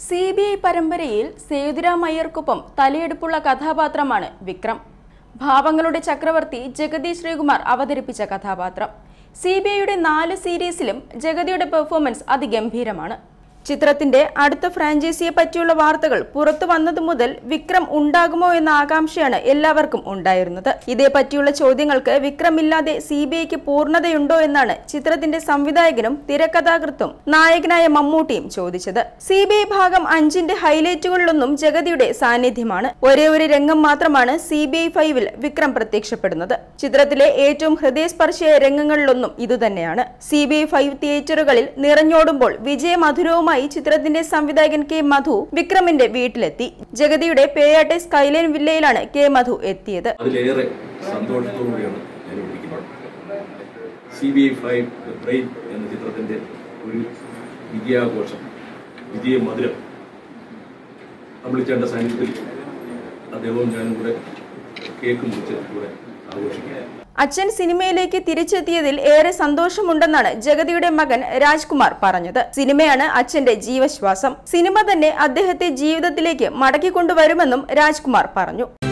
CBI പരമ്പരയിൽ സേതുരാം അയ്യർക്കൊപ്പം തലയെടുപ്പുള്ള കഥാപാത്രമാണ് വിക്രം. ഭാവങ്ങളുടെ ചക്രവർത്തി ജഗതി ശ്രീകുമാർ അവതരിപ്പിച്ച കഥാപാത്രം. CBIയുടെ 4 സീരീസിലും ജഗതിയുടെ പെർഫോമൻസ് അതിഗംഭീരമാണ്. ചിത്രത്തിന്റെ അടുത്ത ഫ്രാഞ്ചൈസിയെ പറ്റിയുള്ള വാർത്തകൾ പുറത്തു വന്നതു മുതൽ വിക്രം ഉണ്ടാകുമോ എന്ന ആകാംക്ഷയാണ് എല്ലാവർക്കും ഉണ്ടായിരുന്നത്. ഇതേപറ്റിയുള്ള ചോദ്യങ്ങൾക്ക് വിക്രമില്ലാതെ CBIക്ക് പൂർണ്ണതയുണ്ടോ എന്നാണ് ചിത്രത്തിന്റെ സംവിധായകനും തിരക്കഥാകൃത്തും നായകനായ മമ്മൂട്ടിയും ചോദിച്ചത്. CBI ഭാഗം 5ന്റെ ഹൈലൈറ്റുകളിലൊന്നും ജഗതിയുടെ സാന്നിധ്യമാണ്. ഒരേ ഒരു രംഗം മാത്രമാണ് CBI 5ൽ വിക്രം പ്രത്യക്ഷപ്പെടുന്നത്. ചിത്രത്തിലെ ഏറ്റവും ഹൃദയസ്പർശിയായ രംഗങ്ങളിലൊന്നും ഇതുതന്നെയാണ്. CBI 5 തിയേറ്ററുകളിൽ നിറഞ്ഞോടുമ്പോൾ വിജയമധുരവുമായി ചിത്രത്തിന്റെ സംവിധായകൻ K. മധു വിക്രമിന്റെ വീട്ടിലെത്തി. ജഗതിയുടെ പേയാട്ടെ സ്കൈലൈൻ വില്ലയിലാണ് K. മധു എത്തിയത്. അതിലേറെ സന്തോഷത്തോടെയാണ് ഞാൻ വിളിക്കുന്നത്. CBI 5 ബ്രെയിൻ എന്ന ചിത്രത്തിന്റെ ഒരു വിജയാഘോഷം, വിജയമധുരം അമ്പിളിച്ചേട്ടന്റെ സാന്നിധ്യത്തിൽ അദ്ദേഹവും ഞാനും കൂടെ കേക്ക് മുറിച്ച് കൂടെ ആഘോഷിക്കുക. അച്ഛൻ സിനിമയിലേക്ക് തിരിച്ചെത്തിയതിൽ ഏറെ സന്തോഷമുണ്ടെന്നാണ് ജഗതിയുടെ മകൻ രാജ്കുമാർ പറഞ്ഞത്. സിനിമയാണ് അച്ഛന്റെ ജീവശ്വാസം. സിനിമ തന്നെ അദ്ദേഹത്തെ ജീവിതത്തിലേക്ക് മടക്കിക്കൊണ്ടുവരുമെന്നും രാജ്കുമാർ പറഞ്ഞു.